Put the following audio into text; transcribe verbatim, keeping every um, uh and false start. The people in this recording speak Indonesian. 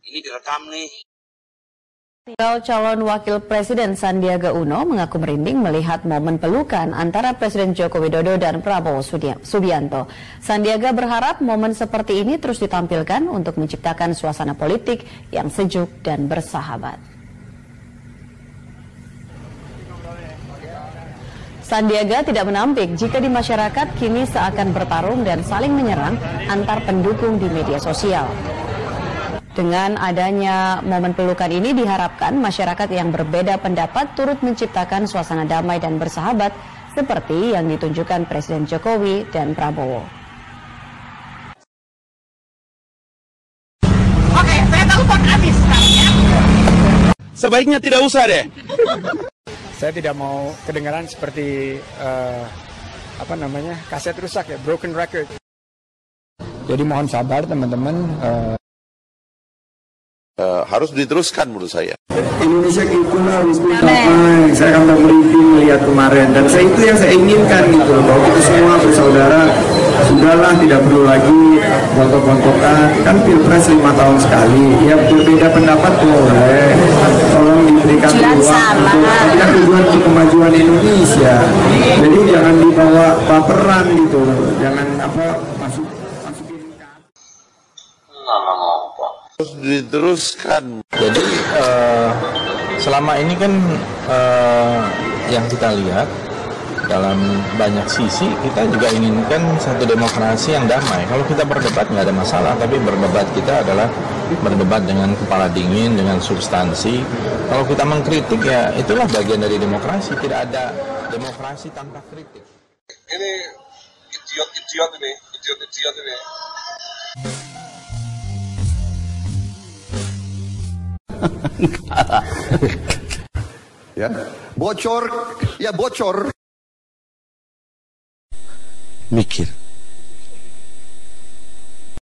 Ini direkam nih. Tunggal calon Wakil Presiden Sandiaga Uno mengaku merinding melihat momen pelukan antara Presiden Joko Widodo dan Prabowo Subianto. Sandiaga berharap momen seperti ini terus ditampilkan untuk menciptakan suasana politik yang sejuk dan bersahabat. Sandiaga tidak menampik jika di masyarakat kini seakan bertarung dan saling menyerang antar pendukung di media sosial. Dengan adanya momen pelukan ini diharapkan masyarakat yang berbeda pendapat turut menciptakan suasana damai dan bersahabat seperti yang ditunjukkan Presiden Jokowi dan Prabowo. Oke, saya telepon habis sekarang ya. Sebaiknya tidak usah deh. Saya tidak mau kedengaran seperti uh, apa namanya kaset rusak ya, broken record. Jadi mohon sabar teman-teman. Uh, Uh, harus diteruskan menurut saya. Indonesia itu harus mencapai. Saya akan briefing melihat kemarin dan saya itu yang saya inginkan gitu loh, bahwa kita semua bersaudara. Sudahlah, tidak perlu lagi bontok-bontokan. Kan pilpres lima tahun sekali. Ya berbeda pendapat boleh. Tolong diberikan ruang untuk kita tujuan untuk kemajuan Indonesia. Jadi jangan dibawa baperan gitu. Jangan apa masuk masukin. Harus diteruskan. Jadi uh, selama ini kan uh, yang kita lihat dalam banyak sisi kita juga inginkan satu demokrasi yang damai. Kalau kita berdebat nggak ada masalah, tapi berdebat kita adalah berdebat dengan kepala dingin, dengan substansi. Kalau kita mengkritik ya itulah bagian dari demokrasi. Tidak ada demokrasi tanpa kritik. Ini idiot-idiot ini, idiot-idiot ini. Ya, bocor, ya bocor. Mikir.